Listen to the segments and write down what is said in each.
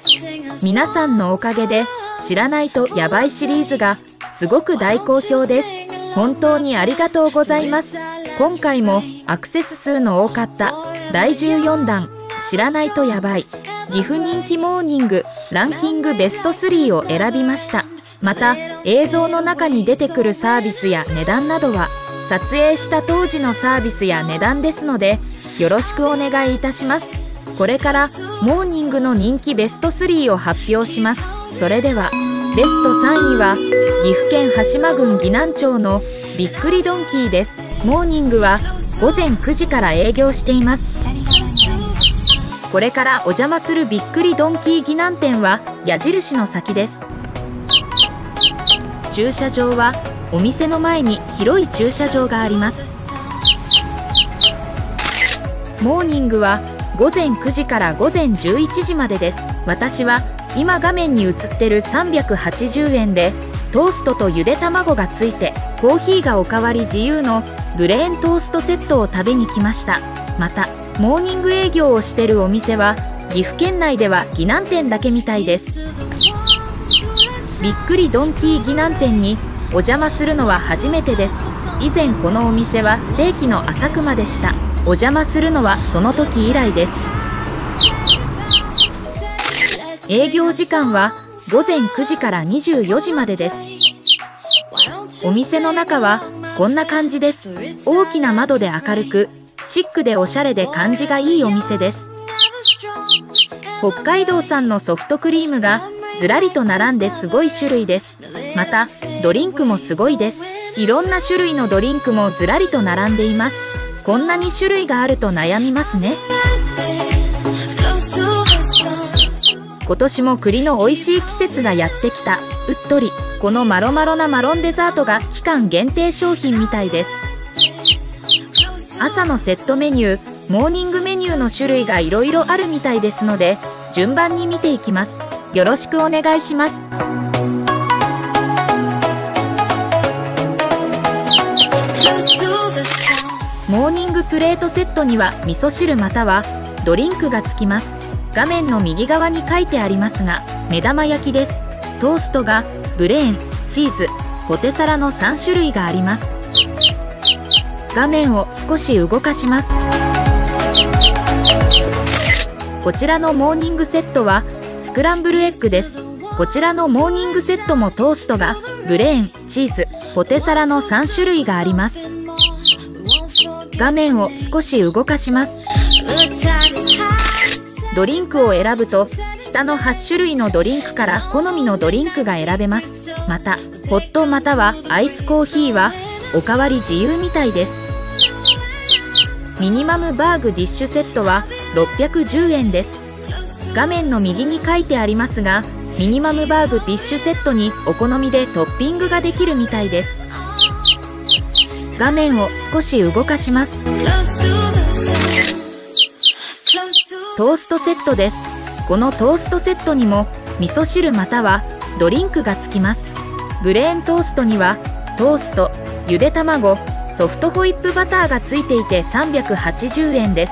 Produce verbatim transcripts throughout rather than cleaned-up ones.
皆さんのおかげで知らないとやばいシリーズがすごく大好評です。本当にありがとうございます。今回もアクセス数の多かっただいじゅうよんだん知らないとやばい岐阜人気モーニングランキングベストスリーを選びました。また映像の中に出てくるサービスや値段などは撮影した当時のサービスや値段ですのでよろしくお願いいたします。これからモーニングの人気ベストスリーを発表します。それではベストさんいは岐阜県羽島郡岐南町のびっくりドンキーです。モーニングはごぜんくじから営業しています。これからお邪魔するびっくりドンキー岐南店は矢印の先です。駐車場はお店の前に広い駐車場があります。モーニングはごぜんくじからごぜんじゅういちじまでです。私は今画面に映ってるさんびゃくはちじゅうえんでトーストとゆで卵がついてコーヒーがおかわり自由のブレーントーストセットを食べに来ました。またモーニング営業をしてるお店は岐阜県内では岐南店だけみたいです。びっくりドンキー岐南店にお邪魔するのは初めてです。以前このお店はステーキの朝熊でした。お邪魔するのはその時以来です。営業時間はごぜんくじからにじゅうよじまでです。お店の中はこんな感じです。大きな窓で明るくシックでおしゃれで感じがいいお店です。北海道産のソフトクリームがずらりと並んですごい種類です。またドリンクもすごいです。いろんな種類のドリンクもずらりと並んでいます。こんなに種類があると悩みますね。今年も栗の美味しい季節がやってきた。うっとりこのマロマロなマロンデザートが期間限定商品みたいです。朝のセットメニューモーニングメニューの種類がいろいろあるみたいですので順番に見ていきます。よろしくお願いします。モーニングプレートセットには味噌汁またはドリンクがつきます。画面の右側に書いてありますが目玉焼きです。トーストがブレーン、チーズ、ポテサラのさんしゅるいがあります。画面を少し動かします。こちらのモーニングセットはスクランブルエッグです。こちらのモーニングセットもトーストがブレーン、チーズ、ポテサラのさんしゅるいがあります。画面を少し動かします。ドリンクを選ぶと下のはちしゅるいのドリンクから好みのドリンクが選べます。またホットまたはアイスコーヒーはおかわり自由みたいです。ミニマムバーグディッシュセットはろっぴゃくじゅうえんです。画面の右に書いてありますがミニマムバーグディッシュセットにお好みでトッピングができるみたいです。画面を少し動かします。トーストセットです。このトーストセットにも味噌汁またはドリンクがつきます。ブレーントーストにはトースト、ゆで卵、ソフトホイップバターがついていてさんびゃくはちじゅうえんです。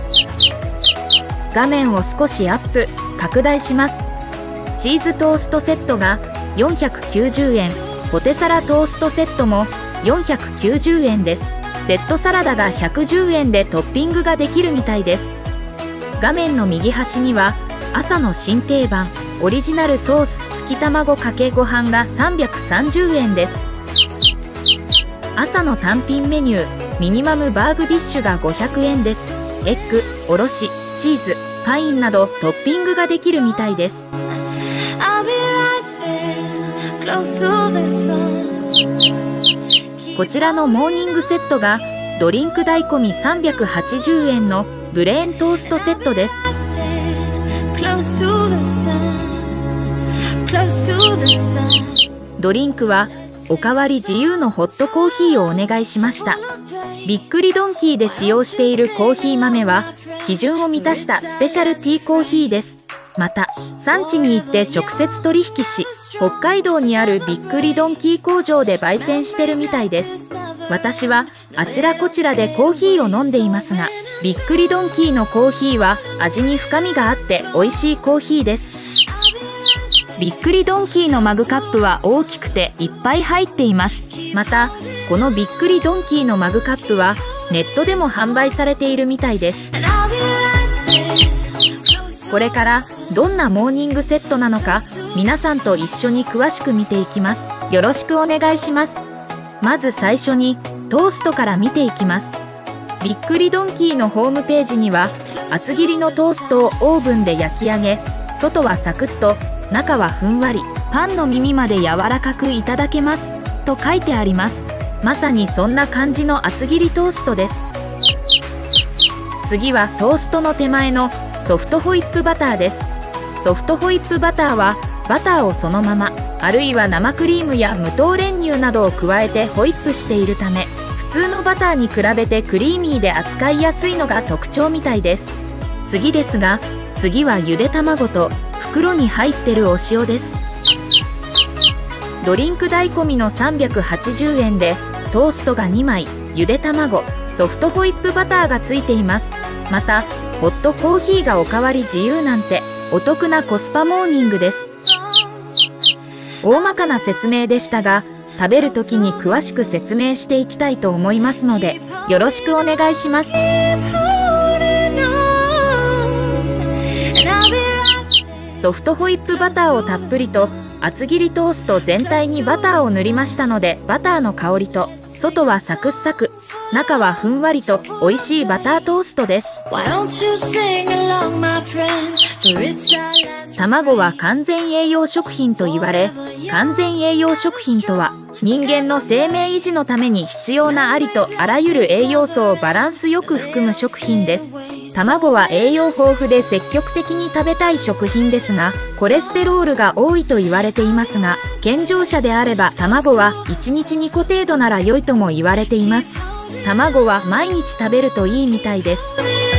画面を少しアップ、拡大します。チーズトーストセットがよんひゃくきゅうじゅうえん、ポテサラトーストセットもよんひゃくきゅうじゅうえんです。セットサラダがひゃくじゅうえんでトッピングができるみたいです。画面の右端には朝の新定番オリジナルソース付き卵かけご飯がさんびゃくさんじゅうえんです。朝の単品メニューミニマムバーグディッシュがごひゃくえんです。エッグ、おろし、チーズ、パインなどトッピングができるみたいです。こちらのモーニングセットがドリンク代込みさんびゃくはちじゅうえんのブレーントーストセットです。ドリンクはおかわり自由のホットコーヒーをお願いしました。びっくりドンキーで使用しているコーヒー豆は基準を満たしたスペシャルティーコーヒーです。また産地に行って直接取引し北海道にあるびっくりドンキー工場で焙煎してるみたいです。私はあちらこちらでコーヒーを飲んでいますがびっくりドンキーのコーヒーは味に深みがあって美味しいコーヒーです。 びっくりドンキーのマグカップは大きくていっぱい入っています。またこのびっくりドンキーのマグカップはネットでも販売されているみたいです。これからどんなモーニングセットなのか皆さんと一緒に詳しく見ていきます。よろしくお願いします。まず最初にトーストから見ていきます。びっくりドンキーのホームページには厚切りのトーストをオーブンで焼き上げ、外はサクッと中はふんわり、パンの耳まで柔らかくいただけますと書いてあります。まさにそんな感じの厚切りトーストです。次はトーストの手前のソフトホイップバターです。ソフトホイップバターはバターをそのまま、あるいは生クリームや無糖練乳などを加えてホイップしているため、普通のバターに比べてクリーミーで扱いやすいのが特徴みたいです。次ですが、次はゆで卵と袋に入ってるお塩です。ドリンク代込みのさんびゃくはちじゅうえんでトーストがにまい、ゆで卵、ソフトホイップバターがついています。またホットコーヒーがおかわり自由なんてお得なコスパモーニングです。大まかな説明でしたが、食べる時に詳しく説明していきたいと思いますのでよろしくお願いします。ソフトホイップバターをたっぷりと厚切りトースト全体にバターを塗りましたので、バターの香りと外はサクッサク、中はふんわりと美味しいバタートーストです。卵は完全栄養食品と言われ、完全栄養食品とは人間の生命維持のために必要なありとあらゆる栄養素をバランスよく含む食品です。卵は栄養豊富で積極的に食べたい食品ですが、コレステロールが多いと言われていますが、健常者であれば卵はいちにちにこ程度なら良いとも言われています。卵は毎日食べるといいみたいです。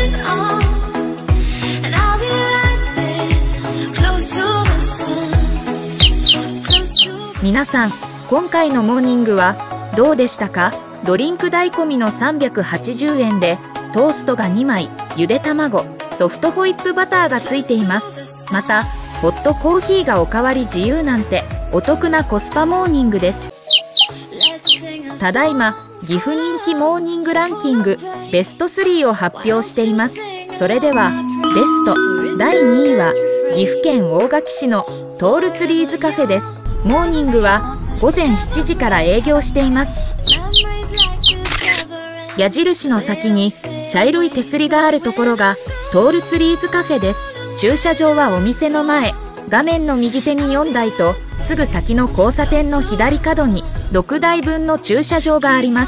皆さん、今回のモーニングはどうでしたか？ドリンク代込みのさんびゃくはちじゅうえんでトーストがにまい、ゆで卵、ソフトホイップバターがついています。またホットコーヒーがおかわり自由なんてお得なコスパモーニングです。ただいま岐阜人気モーニングランキングベストスリーを発表しています。それではベストだいにいは岐阜県大垣市のトールツリーズカフェです。モーニングはごぜんしちじから営業しています。矢印の先に茶色い手すりがあるところがトールツリーズカフェです。駐車場はお店の前、画面の右手によんだいとすぐ先の交差点の左角にろくだいぶんの駐車場があります。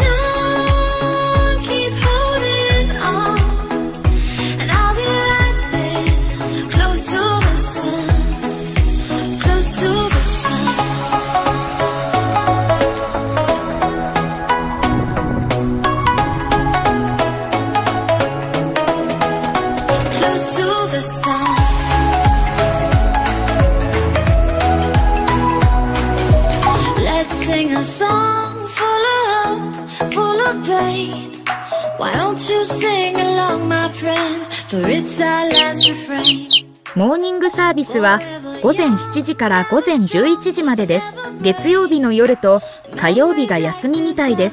モーニングサービスはごぜんしちじからごぜんじゅういちじまでです。月曜日の夜と火曜日が休みみたいです。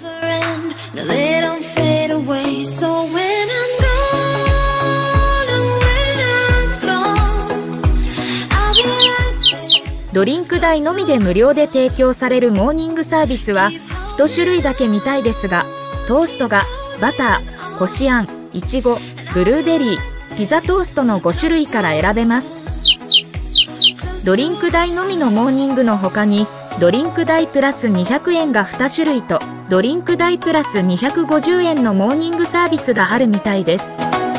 ドリンク代のみで無料で提供されるモーニングサービスはいち種類だけみたいですが、トーストがバター、こしあん、いちご、ブルーベリー、ピザトーストのごしゅるいから選べます。ドリンク代のみのモーニングの他にドリンク代プラスにひゃくえんがに種類とドリンク代プラスにひゃくごじゅうえんのモーニングサービスがあるみたいです。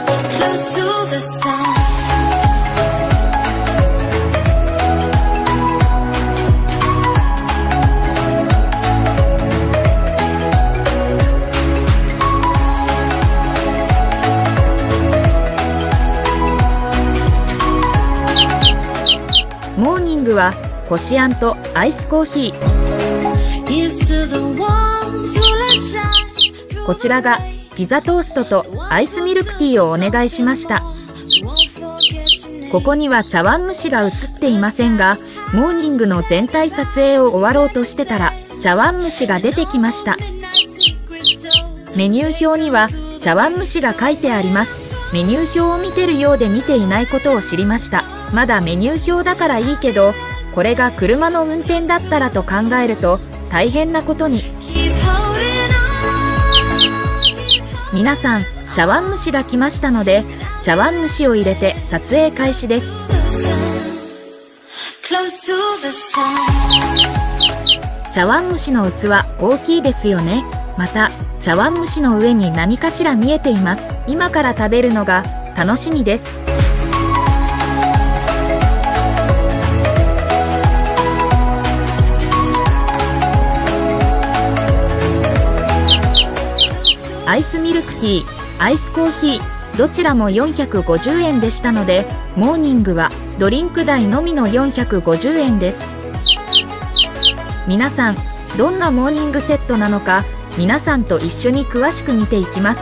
モーニングはこしあんとアイスコーヒー。こちらがピザトーストとアイスミルクティーをお願いしました。 ここには茶碗蒸しが映っていませんが、モーニングの全体撮影を終わろうとしてたら茶碗蒸しが出てきました。メニュー表には茶碗蒸しが書いてあります。メニュー表を見てるようで見ていないことを知りました。まだメニュー表だからいいけど、これが車の運転だったらと考えると大変なことに。皆さん、茶碗蒸しが来ましたので、茶碗蒸しを入れて撮影開始です。茶碗蒸しの器大きいですよね。また茶碗蒸しの上に何かしら見えています。今から食べるのが楽しみです。アイスミルクティー、アイスコーヒー、どちらもよんひゃくごじゅうえんでしたので、モーニングはドリンク代のみのよんひゃくごじゅうえんです。皆さん、どんなモーニングセットなのか、皆さんと一緒に詳しく見ていきます。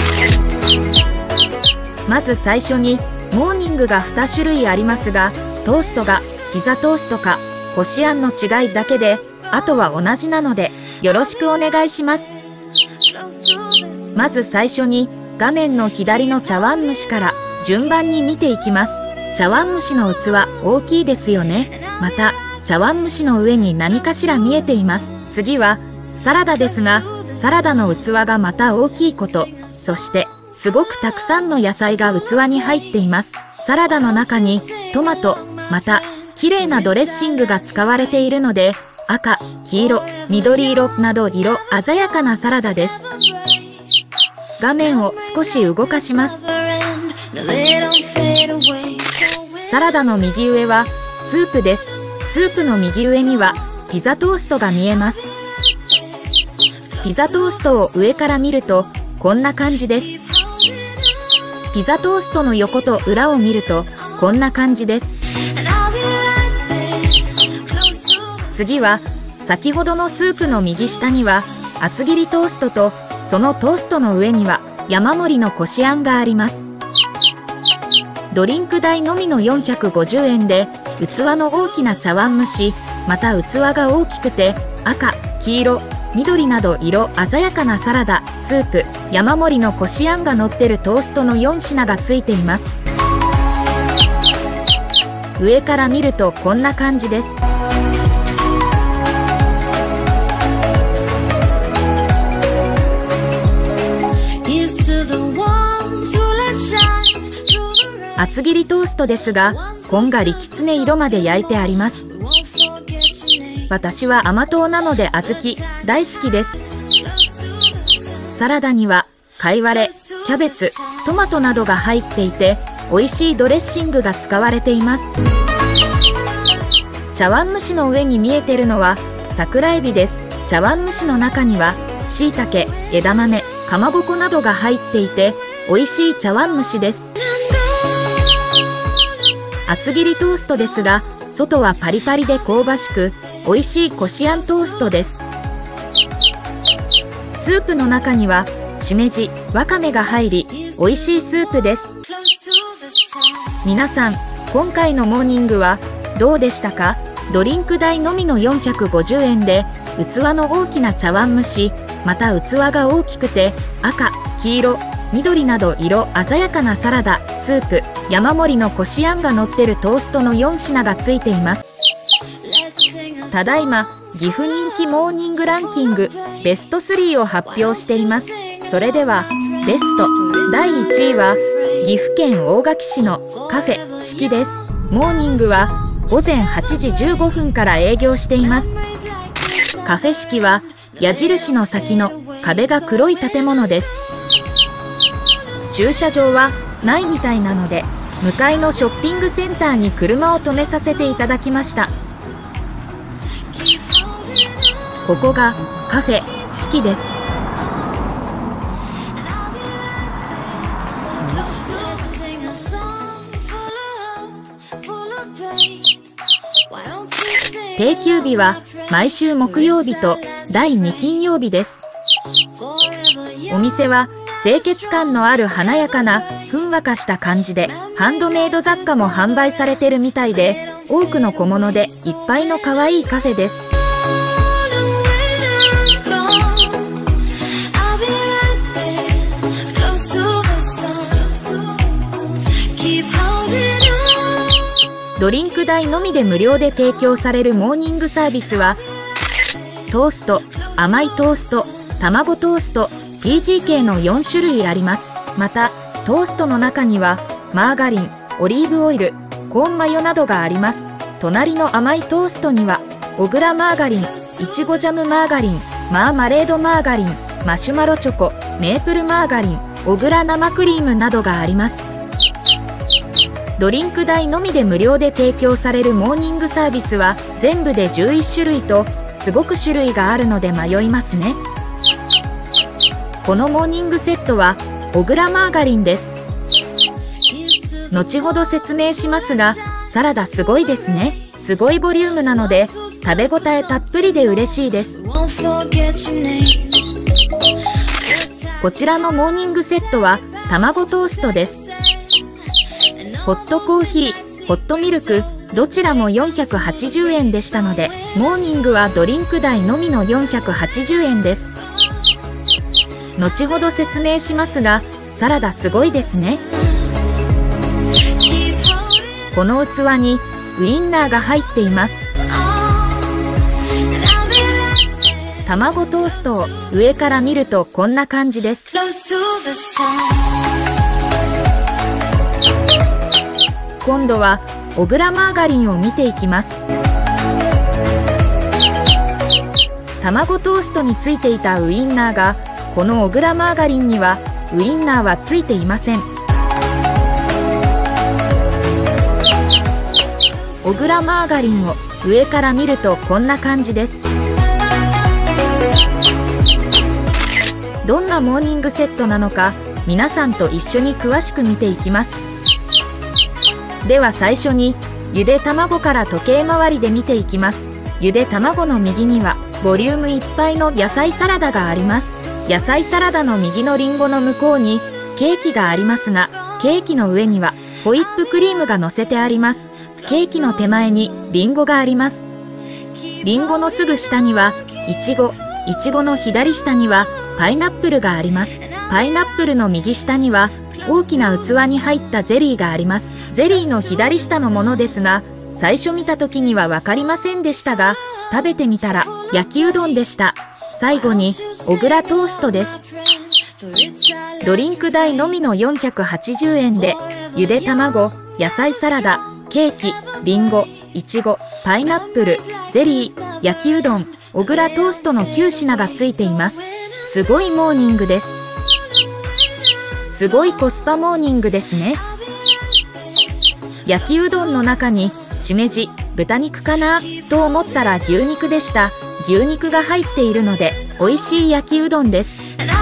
まず最初に、モーニングがに種類ありますが、トーストがピザトーストかこしあんの違いだけで、あとは同じなのでよろしくお願いします。まず最初に画面の左の茶碗蒸しから順番に見ていきます。茶碗蒸しの器大きいですよね。また茶碗蒸しの上に何かしら見えています。次はサラダですが、サラダの器がまた大きいこと、そしてすごくたくさんの野菜が器に入っています。サラダの中にトマト、また綺麗なドレッシングが使われているので、赤、黄色、緑色など色鮮やかなサラダです。画面を少し動かします。サラダの右上はスープです。スープの右上にはピザトーストが見えます。ピザトーストを上から見るとこんな感じです。ピザトーストの横と裏を見るとこんな感じです。次は先ほどのスープの右下には厚切りトーストと、そのトーストの上には山盛りのこしあんがあります。ドリンク代のみのよんひゃくごじゅうえんで、器の大きな茶碗蒸し、また器が大きくて赤、黄色、緑など色鮮やかなサラダ、スープ、山盛りのこしあんが乗ってるトーストのよん品がついています。上から見るとこんな感じです。厚切りトーストですが、こんがりきつね色まで焼いてあります。私は甘党なので小豆大好きです。サラダにはかいわれ、キャベツ、トマトなどが入っていて、美味しいドレッシングが使われています。茶碗蒸しの上に見えてるのは桜エビです。茶碗蒸しの中にはしいたけ、枝豆、かまぼこなどが入っていて、美味しい茶碗蒸しです。厚切りトーストですが、外はパリパリで香ばしく、美味しいこしあんトーストです。スープの中にはしめじ、わかめが入り、美味しいスープです。皆さん、今回のモーニングはどうでしたか？ドリンク代のみのよんひゃくごじゅうえんで、器の大きな茶碗蒸し、また器が大きくて赤、黄色、緑など色鮮やかなサラダ、スープ、山盛りのこしあんが乗ってるトーストのよん品がついています。ただいま岐阜人気モーニングランキングベストスリーを発表しています。それではベストだいいちいは岐阜県大垣市のカフェ四季です。モーニングはごぜんはちじじゅうごふんから営業しています。カフェ四季は矢印の先の壁が黒い建物です。駐車場はないみたいなので、向かいのショッピングセンターに車を止めさせていただきました。ここがカフェ四季です。定休日は毎週木曜日とだいに金曜日です。お店は清潔感のある華やかなふんわかした感じで、ハンドメイド雑貨も販売されてるみたいで、多くの小物でいっぱいの可愛いカフェです。ドリンク代のみで無料で提供されるモーニングサービスは、トースト、甘いトースト、卵トースト、ティージーケー のよん種類あります。また、トーストの中には、マーガリン、オリーブオイル、コーンマヨなどがあります。隣の甘いトーストには、小倉マーガリン、いちごジャムマーガリン、マーマレードマーガリン、マシュマロチョコ、メープルマーガリン、小倉生クリームなどがあります。ドリンク代のみで無料で提供されるモーニングサービスは全部でじゅういち種類とすごく種類があるので迷いますね。このモーニングセットは小倉マーガリンです。後ほど説明しますが、サラダすごいですね。すごいボリュームなので食べ応えたっぷりで嬉しいです。こちらのモーニングセットは卵トーストです。ホットコーヒー、ホットミルク、どちらもよんひゃくはちじゅうえんでしたので、モーニングはドリンク代のみのよんひゃくはちじゅうえんです。後ほど説明しますが、サラダすごいですね。この器にウインナーが入っています。卵トーストを上から見るとこんな感じです。今度は小倉マーガリンを見ていきます。卵トーストについていたウインナーが、この小倉マーガリンにはウインナーはついていません。小倉マーガリンを上から見るとこんな感じです。どんなモーニングセットなのか、皆さんと一緒に詳しく見ていきます。では最初にゆで卵から時計回りで見ていきます。ゆで卵の右にはボリュームいっぱいの野菜サラダがあります。野菜サラダの右のリンゴの向こうにケーキがありますが、ケーキの上にはホイップクリームが乗せてあります。ケーキの手前にリンゴがあります。リンゴのすぐ下にはいちご、いちごの左下にはパイナップルがあります。パイナップルの右下には大きな器に入ったゼリーがあります。ゼリーの左下のものですが、最初見た時には分かりませんでしたが、食べてみたら焼きうどんでした。最後に小倉トーストです。ドリンク代のみのよんひゃくはちじゅうえんで、ゆで卵、野菜サラダ、ケーキ、リンゴ、いちご、パイナップル、ゼリー、焼きうどん、小倉トーストのきゅう品がついています。すごいモーニングです。すごいコスパモーニングですね。焼きうどんの中にしめじ、豚肉かなと思ったら牛肉でした。牛肉が入っているので美味しい焼きうどんです。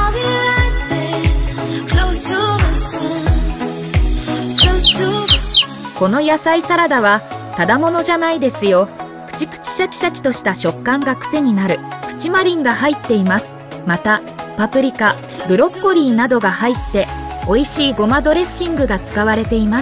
この野菜サラダはただものじゃないですよ。プチプチシャキシャキとした食感が癖になるプチマリンが入っています。またパプリカ、ブロッコリーなどが入って美味しいごまドレッシングが使われています。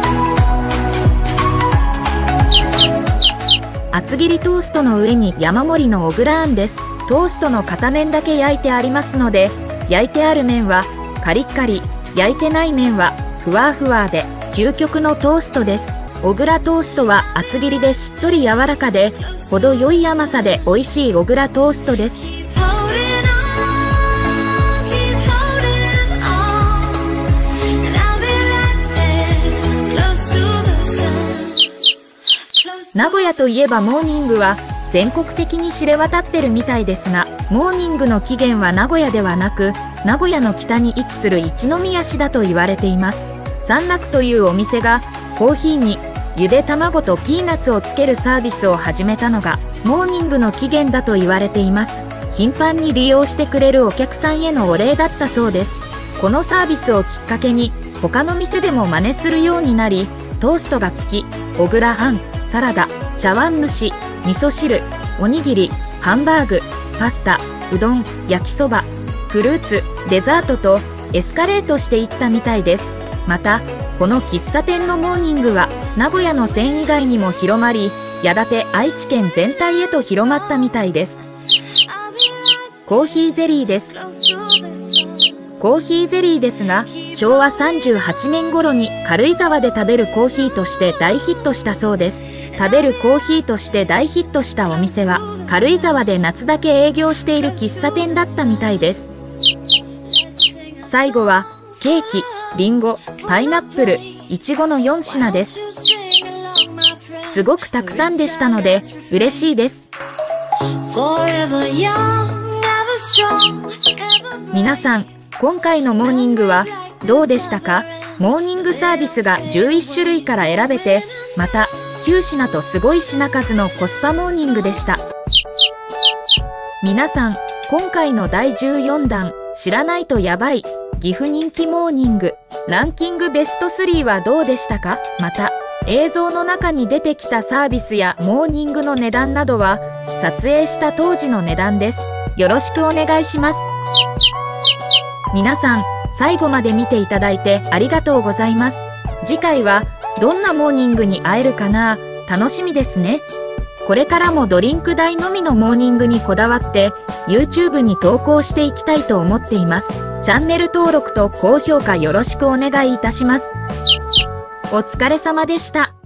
厚切りトーストの上に山盛りの小倉あんです。トーストの片面だけ焼いてありますので、焼いてある面はカリッカリ、焼いてない面はふわふわで究極のトーストです。小倉トーストは厚切りでしっとり柔らかで程よい甘さで美味しい小倉トーストです。名古屋といえばモーニングは全国的に知れ渡ってるみたいですが、モーニングの起源は名古屋ではなく、名古屋の北に位置する一宮市だと言われています。三楽というお店がコーヒーにゆで卵とピーナッツをつけるサービスを始めたのがモーニングの起源だと言われています。頻繁に利用してくれるお客さんへのお礼だったそうです。このサービスをきっかけに他の店でも真似するようになり、トーストがつき、小倉あん、サラダ、茶碗蒸し、味噌汁、おにぎり、ハンバーグ、パスタ、うどん、焼きそば、フルーツ、デザートとエスカレートしていったみたいです。またこの喫茶店のモーニングは名古屋の線以外にも広まり、やがて愛知県全体へと広まったみたいです。コーヒーゼリーです。コーヒーゼリーですが、しょうわさんじゅうはちねん頃に軽井沢で食べるコーヒーとして大ヒットしたそうです。食べるコーヒーとして大ヒットしたお店は軽井沢で夏だけ営業している喫茶店だったみたいです。最後はケーキ、リンゴ、パイナップル、イチゴのよん品です。すごくたくさんでしたので嬉しいです。皆さん、今回のモーニングはどうでしたか？モーニングサービスがじゅういち種類から選べて、またきゅう品とすごい品数のコスパモーニングでした。皆さん、今回のだいじゅうよんだん知らないとやばい岐阜人気モーニングランキングベストスリーはどうでしたか？また映像の中に出てきたサービスやモーニングの値段などは撮影した当時の値段です。よろしくお願いします。皆さん、最後まで見ていただいてありがとうございます。次回はどんなモーニングに会えるかな？楽しみですね。これからもドリンク代のみのモーニングにこだわって YouTube に投稿していきたいと思っています。チャンネル登録と高評価よろしくお願いいたします。お疲れ様でした。